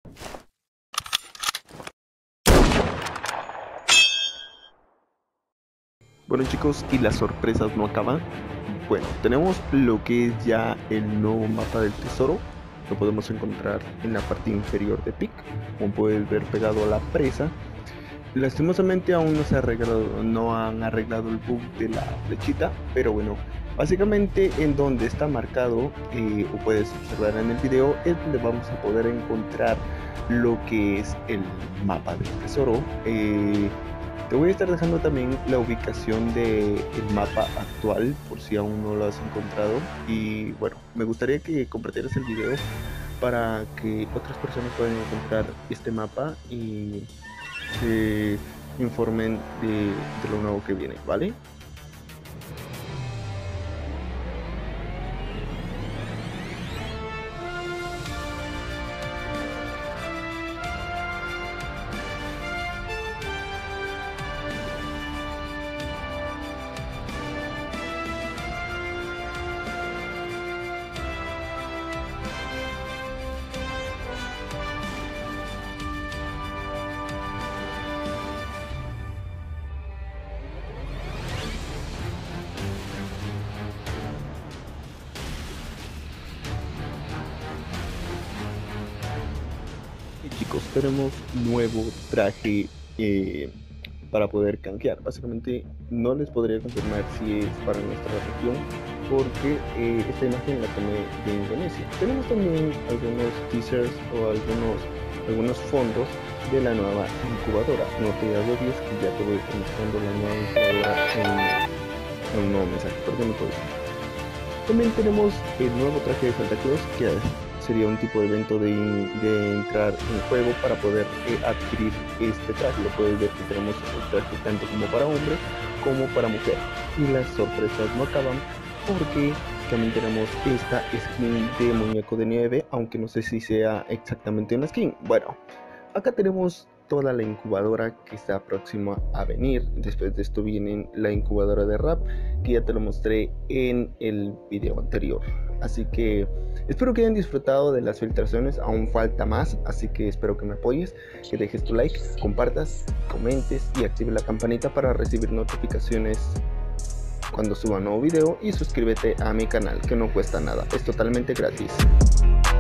Bueno chicos, y las sorpresas no acaban. Bueno, tenemos lo que es ya el nuevo mapa del tesoro. Lo podemos encontrar en la parte inferior de Pick, como puedes ver pegado a la presa. Lastimosamente aún no han arreglado el bug de la flechita, pero bueno, básicamente en donde está marcado, o puedes observar en el video, es donde vamos a poder encontrar lo que es el mapa del tesoro. Te voy a estar dejando también la ubicación del mapa actual por si aún no lo has encontrado. Y bueno, me gustaría que compartieras el video para que otras personas puedan encontrar este mapa y se informen de lo nuevo que viene, ¿vale? Chicos, tenemos nuevo traje para poder canjear. Básicamente no les podría confirmar si es para nuestra región porque esta imagen la tomé de Indonesia. Tenemos también algunos teasers o algunos fondos de la nueva incubadora. No te agobies que ya te voy mostrando la nueva incubadora en un nuevo mensaje. Perdón por eso. También tenemos el nuevo traje de Santa Claus, que sería un tipo de evento de entrar en juego para poder adquirir este traje. Lo puedes ver que tenemos el traje tanto como para hombre como para mujer. Y las sorpresas no acaban porque también tenemos esta skin de muñeco de nieve, aunque no sé si sea exactamente una skin. Bueno, acá tenemos toda la incubadora que está próxima a venir. Después de esto viene la incubadora de rap, que ya te lo mostré en el video anterior. Así que espero que hayan disfrutado de las filtraciones. Aún falta más, así que espero que me apoyes, que dejes tu like, compartas, comentes y active la campanita para recibir notificaciones cuando suba un nuevo video, y suscríbete a mi canal, que no cuesta nada, es totalmente gratis.